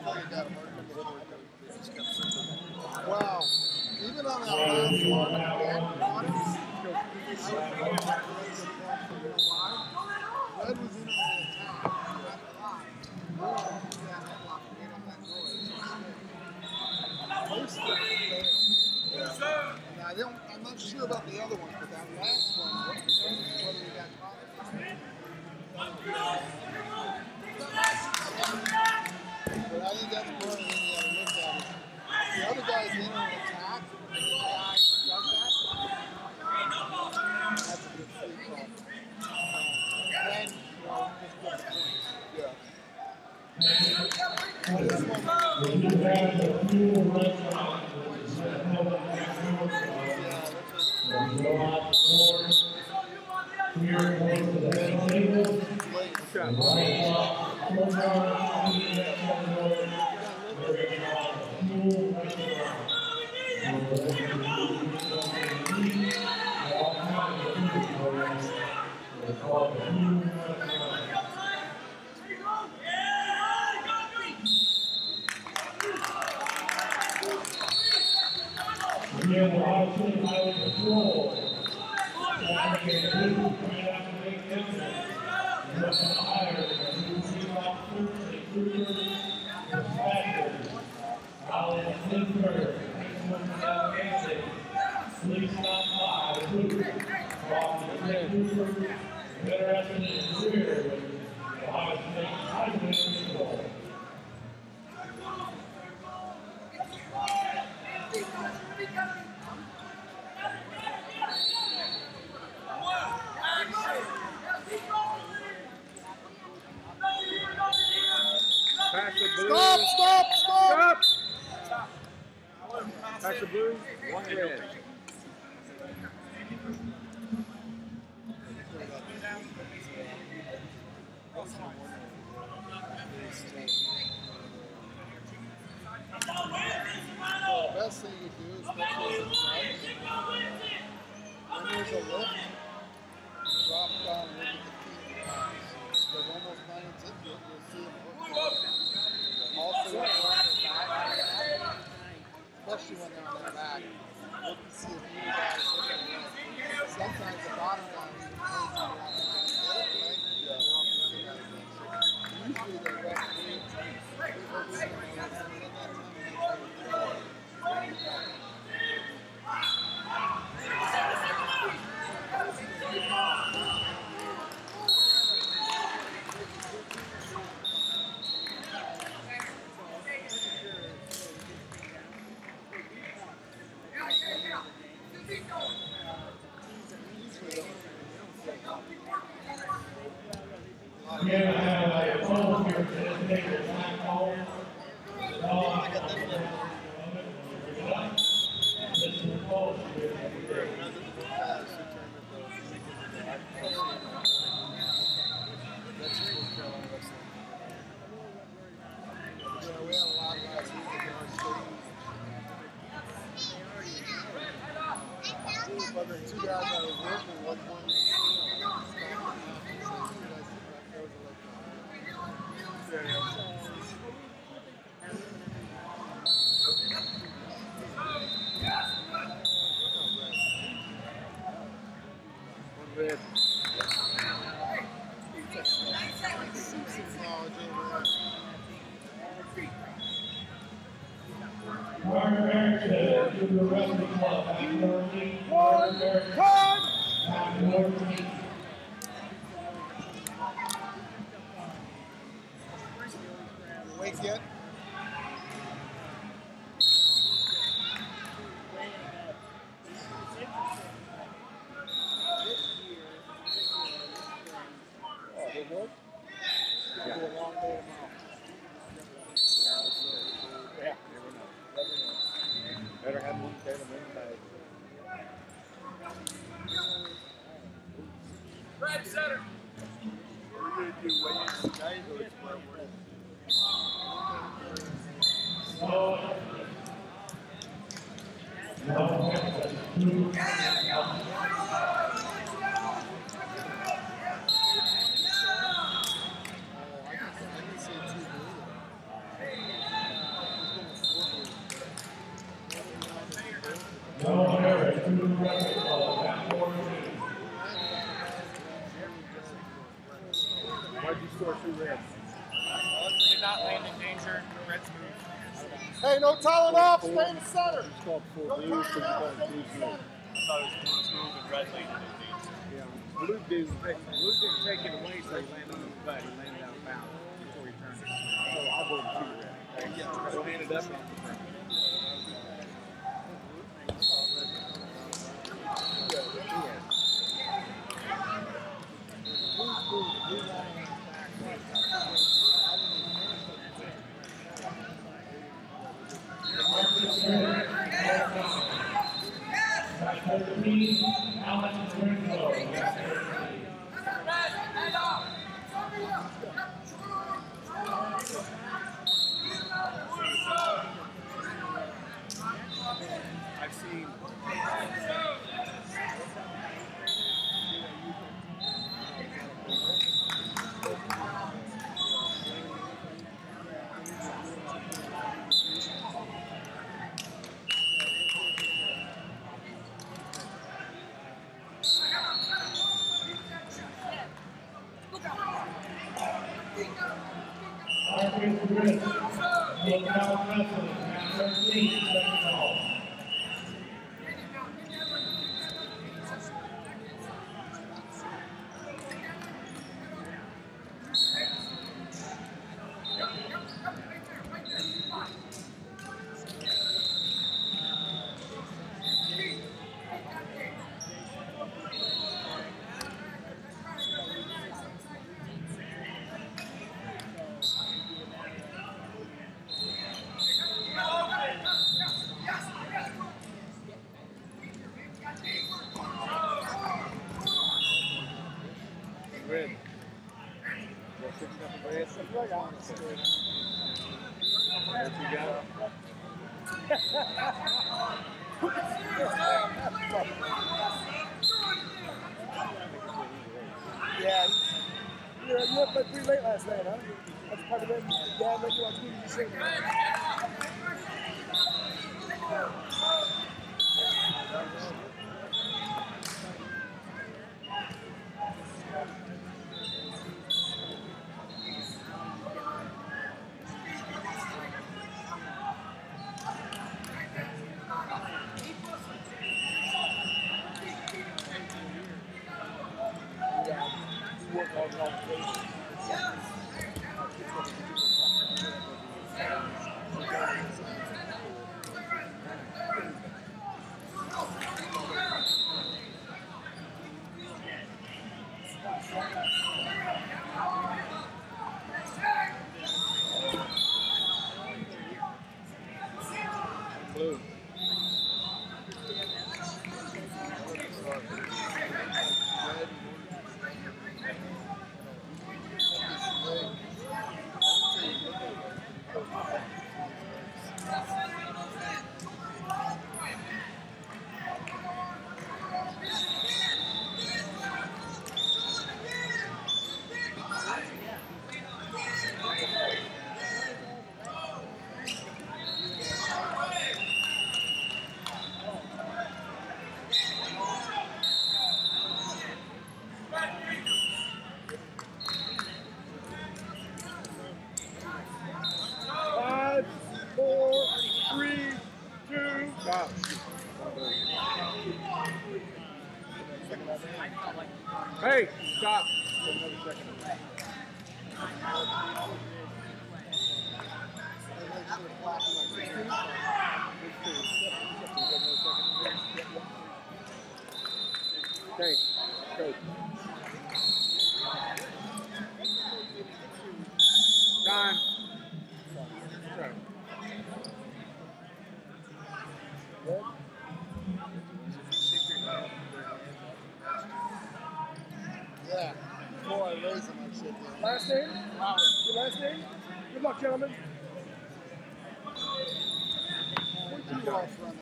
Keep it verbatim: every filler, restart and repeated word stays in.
Wow. Even on that last one, Red was in on the attack. And I don't, I'm not sure about the other one, but that last one, what, whether we got caught. But I think that's part of the other look at it. The other guy's in on an attack, and the guy does that. That's a good free call. And then, you know, just get the points. Yeah. Yeah, the Washington Highway Patrol. Saturday, two, right after the big dinner. You're going to hire a new police officer, a trooper, a dispatcher. Alan Lindbergh, policeman from Afghanistan. Police stop by, the trooper. Officer, the trooper, interested in his career with the Washington Highway Patrol. Stop, stop, stop! Stop! Pass the blue, one red. The best thing you do, especially when there's a lift, drop down and look at the feet pass. Because almost nine tips, you'll see them hook. Also, when they're on their back, especially when they're on their back, look to see if you guys look at it. Sometimes the bottom guy even plays the right line. The other play, they're off the other guy's leg. Usually the referee, Yeah, I have a phone here today, take the time home. This is the phone here today. Yeah, we had a lot last week at our state. But the two guys I was working with, one was One red. Martin Erickson, to the wrestling club, Happy Northern, Martin Erickson, Happy Northern. Awake yet? Oh, good work? It's going to be a long day tomorrow. Yeah, never know. Better have one there than one bag. Red center. We're going to do weigh-ins tonight or tomorrow morning? score two reds. Did not land in danger. Reds move. Hey, no toweling off. Stay in the center. It's called four blues, so you call it blues move. I thought it was blues move and red landed in danger. Yeah, blue didn't take, blue didn't take it away, so he landed on his butt. He landed out of bounds before he turned it. So I'll go to two red. Okay? So he ended up on the front. thirteen, Alex Ringo. I've seen. Marcus Britt, Lookout Wrestling, round thirteen, second call. Red. We're fixing up the red. There you go. Yeah. You were, you were up pretty late last night, huh? That's part of it. Dad let you watch T V sing. Blue. Five, four, three, two, stop. Hey, stop. Another second. Okay, go. Time. Sorry. Yeah. Before I raise them, I shit there. Last name? Your last name? Good luck, gentlemen. Where'd you all from?